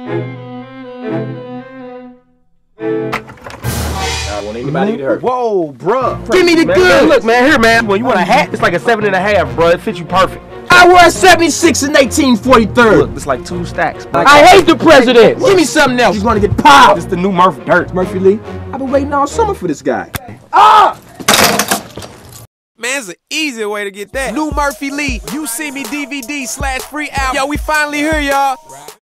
I want anybody to get hurt. Whoa, bruh. Give me the goods. Man, look, man, here, man. When you want a hat, it's like a 7.5, bruh. It fits you perfect. I wore a 76 in 1843. Look, it's like 2 stacks. I hate the president. Give me something else. He's gonna get popped. It's the new Murph dirt. Murphy Lee, I've been waiting all summer for this guy. Man, it's an easy way to get that. New Murphy Lee, You See Me DVD /free album. Yo, we finally here, y'all.